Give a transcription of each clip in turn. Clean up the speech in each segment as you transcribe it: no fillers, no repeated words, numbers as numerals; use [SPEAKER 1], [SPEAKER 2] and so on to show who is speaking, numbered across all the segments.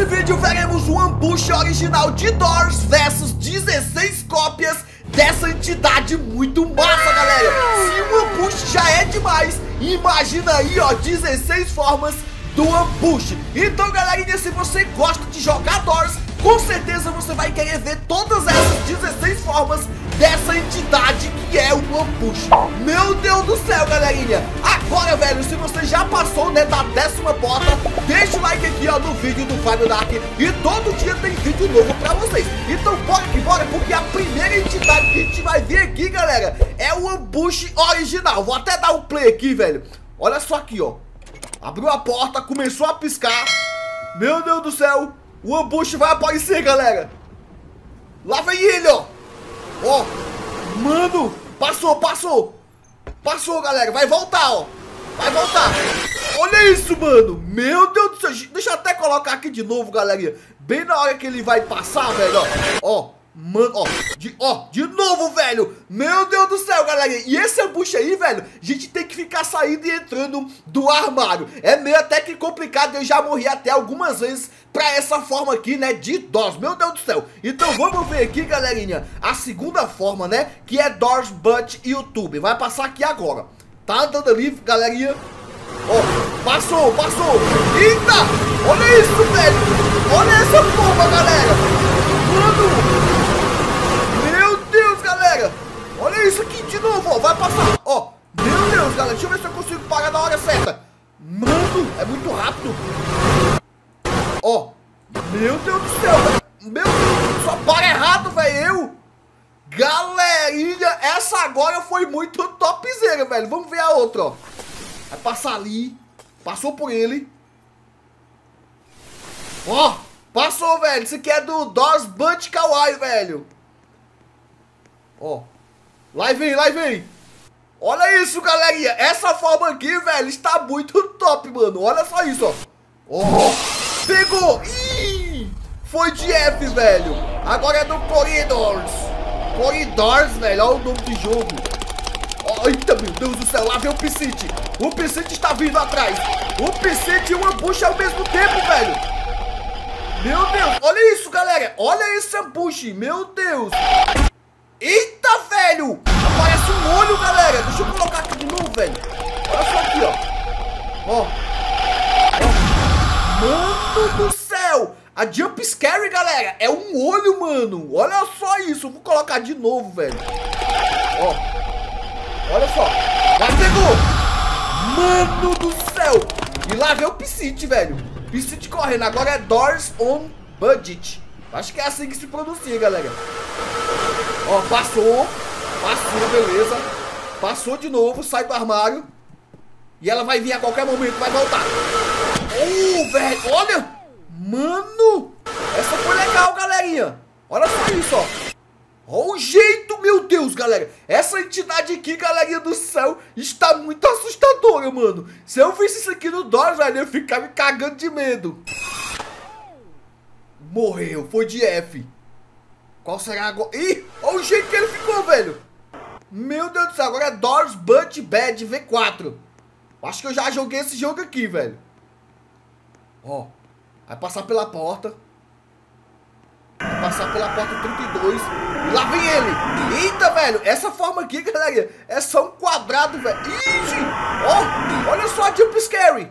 [SPEAKER 1] Nesse vídeo veremos um ambush original de Doors versus 16 cópias dessa entidade muito massa, galera. Se o ambush já é demais, imagina aí, ó, 16 formas do ambush. Então, galerinha, se você gosta de jogar Doors, com certeza você vai querer ver todas essas 16 formas dessa entidade que é o ambush. Meu Deus do céu, galerinha. Agora, velho, se você já passou, né, da 10ª porta, deixa o like aqui, ó, no vídeo do Fábio Dark. E todo dia tem vídeo novo pra vocês. Então bora que bora, porque a primeira entidade que a gente vai ver aqui, galera, é o ambush original. Vou até dar um play aqui, velho. Olha só aqui, ó. Abriu a porta, começou a piscar. Meu Deus do céu. O ambush vai aparecer, galera. Lá vem ele, ó. Ó. Mano, passou, galera. Vai voltar, ó. Vai voltar. Olha isso, mano. Meu Deus do céu. Deixa eu até colocar aqui de novo, galerinha. Bem na hora que ele vai passar, velho, ó. Mano, ó, de novo, velho. Meu Deus do céu, galera. E esse ambush aí, velho, a gente tem que ficar saindo e entrando do armário. É meio até que complicado. Eu já morri até algumas vezes pra essa forma aqui, né, de Doors. Meu Deus do céu. Então vamos ver aqui, galerinha, a segunda forma, né, que é Doors But YouTube. Vai passar aqui agora. Tá andando ali, galerinha. Ó, passou. Eita, olha isso, velho. Olha essa forma, galera. Mano, olha isso aqui de novo, ó. Vai passar, ó. Meu Deus, galera. Deixa eu ver se eu consigo parar na hora certa. Mano, é muito rápido. Ó. Meu Deus do céu, velho. Meu Deus, só para errado, velho. Galerinha, essa agora foi muito topzera, velho. Vamos ver a outra, ó. Vai passar ali. Passou por ele. Ó, passou, velho. Isso aqui é do Doors But Kawaii, velho. Ó. Lá vem. Olha isso, galerinha. Essa forma aqui, velho, está muito top, mano. Olha só isso, ó. Oh, pegou. Ih, foi de F, velho. Agora é do Corridors. Corridors, velho. Olha o nome do jogo. Oh, eita, meu Deus do céu. Lá vem o Psyche. O Psyche está vindo atrás. O Psyche e o ambush ao mesmo tempo, velho. Meu Deus. Olha isso, galera. Olha esse ambush. Meu Deus. Eita, velho! Aparece um olho, galera. Deixa eu colocar aqui de novo, velho. Olha só aqui, ó. Mano do céu! A Jump Scare, galera, é um olho, mano. Olha só isso. Eu vou colocar de novo, velho. Ó. Olha só. Já pegou. Mano do céu. E lá vem o Psyche, velho. Psyche correndo. Agora é Doors on Budget. Acho que é assim que se pronuncia, galera. Ó, passou, beleza. Passou de novo, sai do armário. E ela vai vir a qualquer momento, vai voltar. Velho, olha. Mano, essa foi legal, galerinha. Olha só isso, ó. Ó o jeito, meu Deus, galera. Essa entidade aqui, galerinha do céu, está muito assustadora, mano. Se eu visse isso aqui no Doors, velho, eu ia ficar me cagando de medo. Morreu, foi de F. Qual será agora? Ih, olha o jeito que ele ficou, velho. Meu Deus do céu, agora é Doors But Bad V4. Acho que eu já joguei esse jogo aqui, velho. Ó, vai passar pela porta. Vai passar pela porta 32. E lá vem ele. Eita, velho, essa forma aqui, galera, é só um quadrado, velho. Ih, ó, olha só a Jump Scare.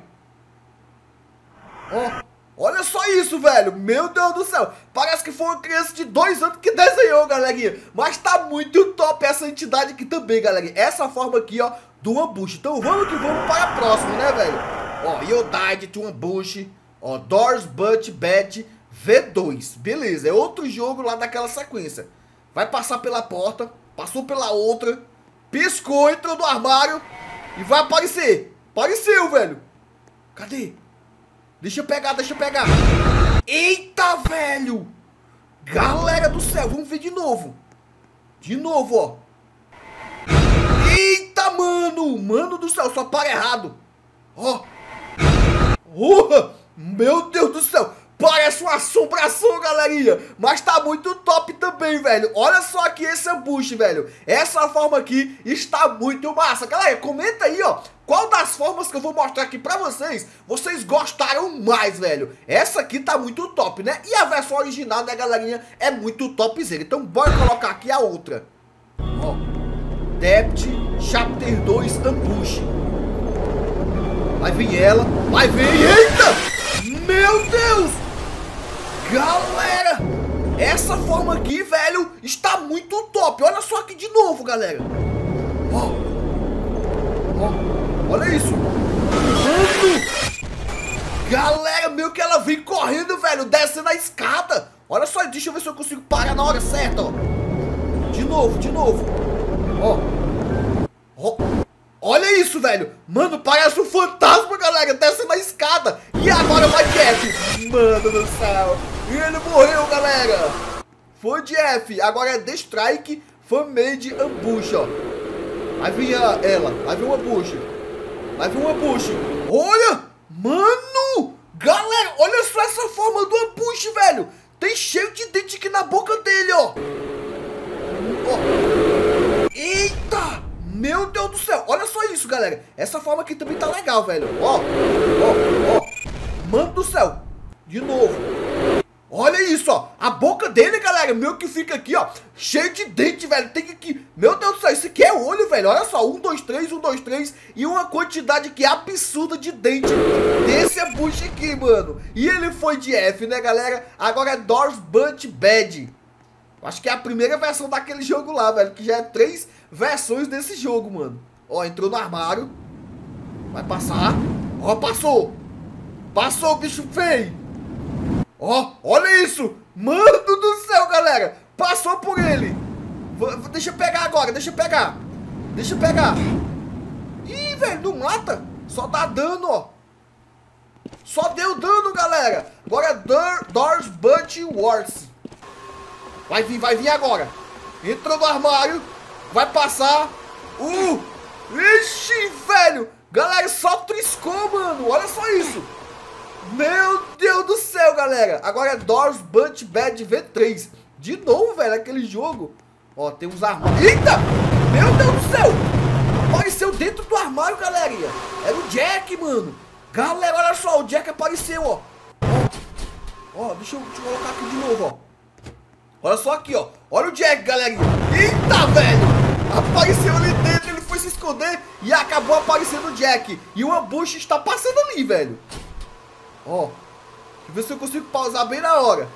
[SPEAKER 1] Ó. Olha só isso, velho. Meu Deus do céu. Parece que foi uma criança de 2 anos que desenhou, galerinha. Mas tá muito top essa entidade aqui também, galerinha. Essa forma aqui, ó, do ambush. Então vamos que vamos para a próxima, né, velho? Ó, You Died to Ambush. Ó, Doors But Bad V2. Beleza, é outro jogo lá daquela sequência. Vai passar pela porta. Passou pela outra. Piscou, entrou no armário. E vai aparecer. Apareceu, velho. Cadê? Deixa eu pegar. Eita, velho. Galera do céu, vamos ver de novo. De novo, ó. Eita, mano. Mano do céu, só para errado. Ó. Meu Deus do céu. Parece uma uma assombração, galerinha. Mas tá muito top também, velho. Olha só aqui esse ambush, velho. Essa forma aqui está muito massa. Galera, comenta aí, ó. Qual das formas que eu vou mostrar aqui pra vocês gostaram mais, velho? Essa aqui tá muito top, né? E a versão original, né, galerinha, é muito topzera. Então bora colocar aqui a outra. Ó, Depth Chapter 2 Ambush. Vai vir ela, vai vir, eita! Meu Deus! Galera, essa forma aqui, velho, está muito top. Olha só aqui de novo, galera. Ó. Olha isso. Mano! Galera, meio que ela vem correndo, velho, descendo a escada. Olha só, deixa eu ver se eu consigo parar na hora certa, ó. De novo. Ó. Olha isso, velho. Mano, parece um fantasma, galera, descendo a escada. E agora vai de F. Mano do céu. E ele morreu, galera. Foi de F. Agora é The Strike Fan-Made Ambush, ó. Vai vir ela. Vai vir um ambush. Vai vir um ambush. Olha! Mano! Galera, olha só essa forma do ambush, velho. Tem cheio de dente aqui na boca dele, ó. Eita! Meu Deus do céu. Olha só isso, galera. Essa forma aqui também tá legal, velho. Ó. Mano do céu. De novo. Olha isso, ó. A boca dele, galera, meio que fica aqui, ó, cheio de dente, velho. Tem que... Meu Deus do céu, isso aqui é olho, velho. Olha só, 1, 2, 3, 1, 2, 3. E uma quantidade aqui absurda de dente desse ambush aqui, mano. E ele foi de F, né, galera? Agora é Doors Bunch Bad. Acho que é a primeira versão daquele jogo lá, velho. Que já é 3 versões desse jogo, mano. Ó, entrou no armário. Vai passar. Ó, passou. Passou, bicho feio. Ó, olha isso. Mano do céu, galera. Passou por ele. Deixa eu pegar agora, deixa eu pegar. Ih, velho, não mata. Só dá dano, ó. Só deu dano, galera. Agora é Doors Bunch Wars. Vai vir agora. Entrou no armário. Vai passar. Ixi, velho. Galera, só triscou, mano. Olha só isso. Meu Deus do céu, galera. Agora é Doors Bunch Bad V3. De novo, velho, aquele jogo. Ó, tem uns armários. Eita! Meu Deus do céu! Apareceu dentro do armário, galerinha. Era o Jack, mano. Galera, olha só, o Jack apareceu, ó. Ó, deixa eu colocar aqui de novo, ó. Olha só aqui, ó. Olha o Jack, galerinha. Eita, velho! Apareceu ali dentro, ele foi se esconder e acabou aparecendo o Jack. E o ambush está passando ali, velho. Ó, deixa eu ver se eu consigo pausar bem na hora.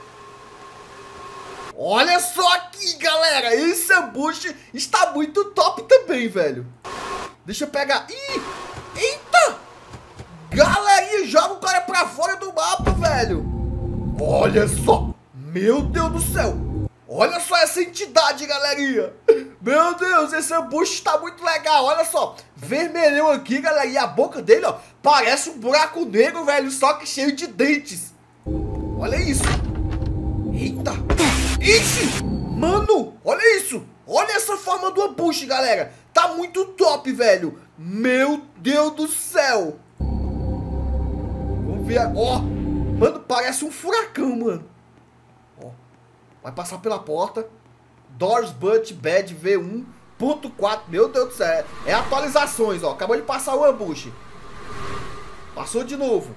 [SPEAKER 1] Olha só aqui, galera. Esse ambush está muito top também, velho. Deixa eu pegar. Ih, eita! Galerinha, joga o cara pra fora do mapa, velho. Olha só. Meu Deus do céu. Olha só essa entidade, galerinha. Meu Deus, esse ambush está muito legal. Olha só, vermelhão aqui, galera. E a boca dele, ó, parece um buraco negro, velho. Só que cheio de dentes. Olha isso. Eita. Ixi, mano, olha isso. Olha essa forma do ambush, galera. Tá muito top, velho. Meu Deus do céu. Vamos ver. Ó, mano, parece um furacão, mano. Ó, vai passar pela porta. Doors Bunch Bad V1.4. Meu Deus do céu. É atualizações, ó. Acabou de passar o ambush. Passou de novo.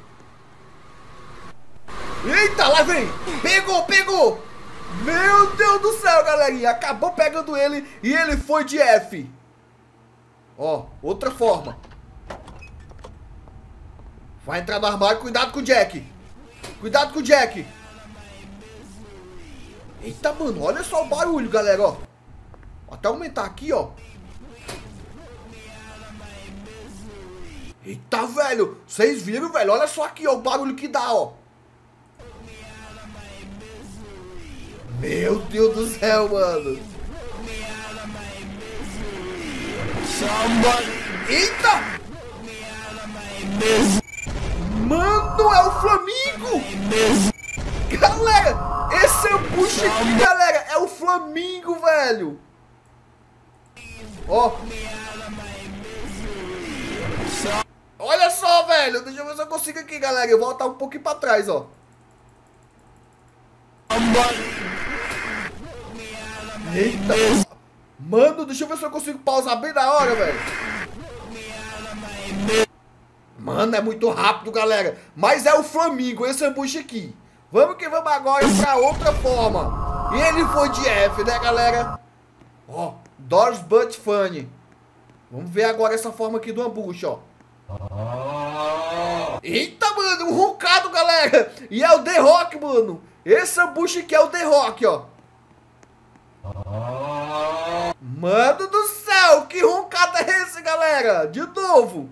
[SPEAKER 1] Eita, lá vem. Pegou. Meu Deus do céu, galerinha. Acabou pegando ele e ele foi de F. Ó, outra forma. Vai entrar no armário. Cuidado com o Jack. Eita, mano. Olha só o barulho, galera, ó. Até aumentar aqui, ó. Eita, velho. Vocês viram, velho? Olha só aqui, ó, o barulho que dá, ó. Meu Deus do céu, mano. Eita! Mano, é o Flamingo! Galera, esse ambush aqui, galera, é o Flamingo, velho. Ó. Olha só, velho. Deixa eu ver se eu consigo aqui, galera. Eu vou voltar um pouquinho pra trás, ó. Eita. Mano, deixa eu ver se eu consigo pausar bem na hora, velho. Mano, é muito rápido, galera. Mas é o Flamingo, esse ambush aqui. Vamos que vamos agora pra outra forma. E ele foi de F, né, galera? Ó, Doors But Funny. Vamos ver agora essa forma aqui do ambush, ó. Eita, mano, um roncado, galera. E é o The Rock, mano. Esse ambush aqui é o The Rock, ó. Mano do céu, que roncado é esse, galera? De novo.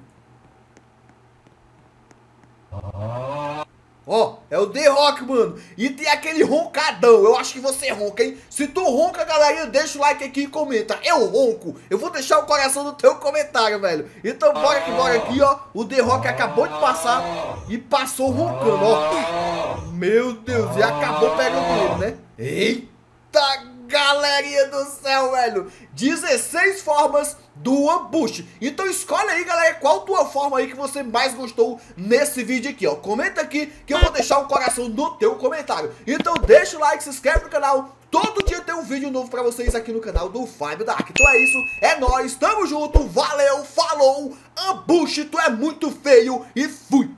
[SPEAKER 1] Ó, é o The Rock, mano. E tem aquele roncadão. Eu acho que você ronca, hein? Se tu ronca, galera, deixa o like aqui e comenta. Eu ronco. Eu vou deixar o coração no teu comentário, velho. Então bora aqui, ó. O The Rock acabou de passar e passou roncando, ó. Meu Deus, e acabou pegando ele, né? Eita, galerinha do céu, velho. 16 formas do ambush. Então escolhe aí, galera, qual tua forma aí que você mais gostou nesse vídeo aqui, ó. Comenta aqui que eu vou deixar um coração no teu comentário. Então deixa o like, se inscreve no canal. Todo dia tem um vídeo novo pra vocês aqui no canal do Five Dark. Então é isso, é nóis, tamo junto, valeu, falou. Ambush, tu é muito feio e fui.